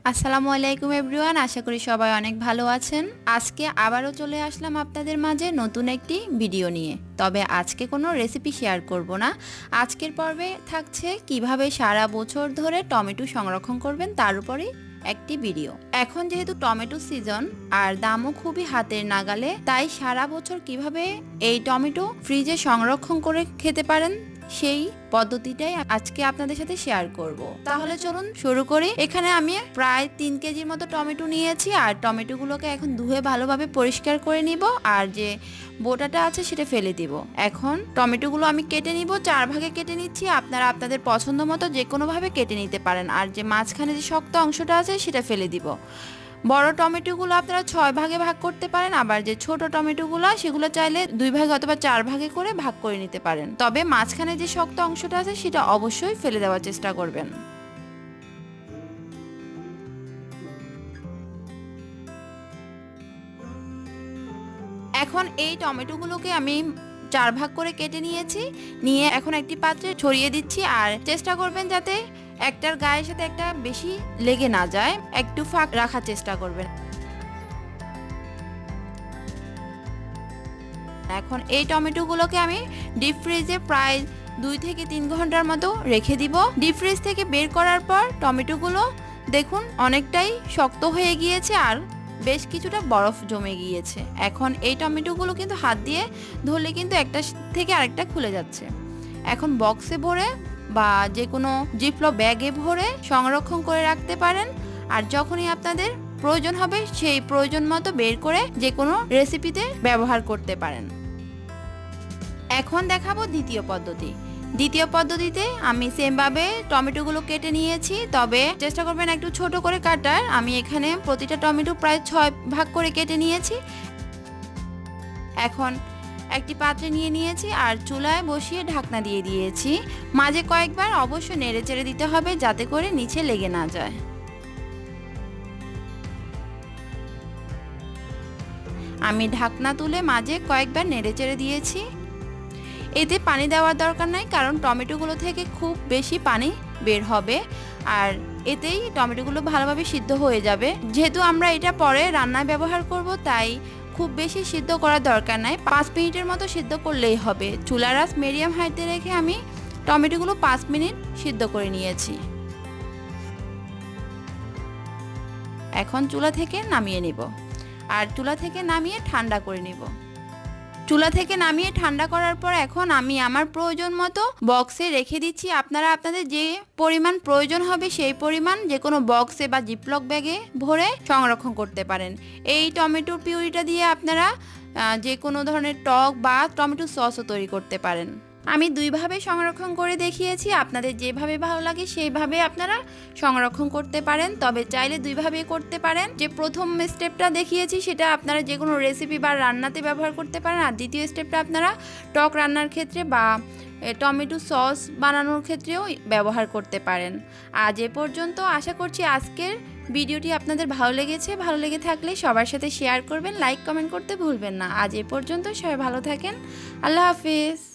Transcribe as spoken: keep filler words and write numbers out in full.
আসসালামু আলাইকুম এভরিওয়ান, আশা করি সবাই অনেক ভালো আছেন। আজকে আবারও চলে আসলাম আপনাদের মাঝে নতুন একটি ভিডিও নিয়ে। তবে আজকে কোনো রেসিপি শেয়ার করব না। আজকের পর্বে থাকছে কিভাবে সারা বছর ধরে টমেটো সংরক্ষণ করবেন তার উপরেই একটি ভিডিও। এখন যেহেতু টমেটো সিজন আর দামও খুবই হাতের নাগালে, তাই সারা বছর কিভাবে এই টমেটো ফ্রিজে সংরক্ষণ করে খেতে পারেন সেই পদ্ধতিটাই আজকে আপনাদের সাথে শেয়ার করব। তাহলে চলুন শুরু করি। এখানে আমি প্রায় তিন কেজির মতো টমেটো নিয়েছি আর টমেটোগুলোকে এখন ধুয়ে ভালোভাবে পরিষ্কার করে নিব আর যে বোটাটা আছে সেটা ফেলে দিব। এখন টমেটোগুলো আমি কেটে নিব, চার ভাগে কেটে নিচ্ছি। আপনারা আপনাদের পছন্দ মতো যে কোনোভাবে কেটে নিতে পারেন। আর যে মাঝখানে যে শক্ত অংশটা আছে সেটা ফেলে দিব। বড় টমেটোগুলো আপনারা ছয় ভাগে ভাগ করতে পারেন, আবার যে ছোট টমেটোগুলো সেগুলো চাইলে দুই ভাগে অথবা চার ভাগে করে ভাগ করে নিতে পারেন। তবে মাঝখানে যে শক্ত অংশটা আছে সেটা অবশ্যই ফেলে দেওয়ার চেষ্টা করবেন। এখন এই টমেটোগুলোকে আমি চার ভাগ করে কেটে নিয়েছি, নিয়ে এখন একটি পাত্রে ছড়িয়ে দিচ্ছি। আর চেষ্টা করবেন যাতে একটার গায়ের সাথে একটা বেশি লেগে না যায়, একটু ফাঁক রাখার চেষ্টা করবেন। এখন এই টমেটোগুলোকে আমি ডিপ ফ্রিজে প্রায় দুই থেকে তিন ঘন্টার মতো রেখে দিব। ডিপ ফ্রিজ থেকে বের করার পর টমেটোগুলো দেখুন অনেকটাই শক্ত হয়ে গিয়েছে আর বেশ কিছুটা বরফ জমে গিয়েছে। এখন এই টমেটোগুলো কিন্তু হাত দিয়ে ধরলে কিন্তু একটা থেকে আরেকটা খুলে যাচ্ছে। এখন বক্সে ভরে বা যে কোনো জিপলক ব্যাগে ভরে সংরক্ষণ করে রাখতে পারেন। আর যখনই আপনাদের প্রয়োজন হবে সেই প্রয়োজন মতো বের করে যে কোনো রেসিপিতে ব্যবহার করতে পারেন। এখন দেখাবো দ্বিতীয় পদ্ধতি। দ্বিতীয় পদ্ধতিতে আমি সেমভাবে টমেটোগুলো কেটে নিয়েছি, তবে চেষ্টা করবেন একটু ছোট করে কাটার। আমি এখানে প্রতিটা টমেটো প্রায় ছয় ভাগ করে কেটে নিয়েছি। এখন একটি পাত্রে নিয়ে নিয়েছি আর চুলায় বসিয়ে ঢাকনা দিয়ে দিয়েছি। মাঝে কয়েকবার অবশ্যই নেড়ে চেড়ে দিতে হবে যাতে করে নিচে লেগে না যায়। আমি ঢাকনা তুলে মাঝে কয়েকবার নেড়ে চেড়ে দিয়েছি। এতে পানি দেওয়ার দরকার নাই, কারণ টমেটোগুলো থেকে খুব বেশি পানি বের হবে আর এতেই টমেটোগুলো ভালোভাবে সিদ্ধ হয়ে যাবে। যেহেতু আমরা এটা পরে রান্নায় ব্যবহার করব, তাই খুব বেশি সিদ্ধ করার দরকার নাই, পাঁচ মিনিটের মতো সিদ্ধ করলেই হবে। চুলার আঁচ মিডিয়াম হাইতে রেখে আমি টমেটোগুলো পাঁচ মিনিট সিদ্ধ করে নিয়েছি। এখন চুলা থেকে নামিয়ে নেব আর চুলা থেকে নামিয়ে ঠান্ডা করে নেব। চুলা থেকে নামিয়ে ঠান্ডা করার পর এখন আমি আমার প্রয়োজন মতো বক্সে রেখে দিচ্ছি। আপনারা আপনাদের যে পরিমাণ প্রয়োজন হবে সেই পরিমাণ যে কোনো বক্সে বা জিপলক ব্যাগে ভরে সংরক্ষণ করতে পারেন। এই টমেটোর পিউরিটা দিয়ে আপনারা যে কোনো ধরনের টক বা টমেটো সসও তৈরি করতে পারেন। আমি দুইভাবে সংরক্ষণ করে দেখিয়েছি, আপনাদের যেভাবে ভালো লাগে সেইভাবে আপনারা সংরক্ষণ করতে পারেন। তবে চাইলে দুইভাবে করতে পারেন। যে প্রথম স্টেপটা দেখিয়েছি সেটা আপনারা যে কোনো রেসিপি বা রান্নাতে ব্যবহার করতে পারেন, আর দ্বিতীয় স্টেপটা আপনারা টক রান্নার ক্ষেত্রে বা টমেটো সস বানানোর ক্ষেত্রেও ব্যবহার করতে পারেন। আজ এ পর্যন্ত। আশা করছি আজকের ভিডিওটি আপনাদের ভালো লেগেছে। ভালো লেগে থাকলে সবার সাথে শেয়ার করবেন, লাইক কমেন্ট করতে ভুলবেন না। আজ এ পর্যন্ত, সবাই ভালো থাকেন। আল্লাহ হাফিজ।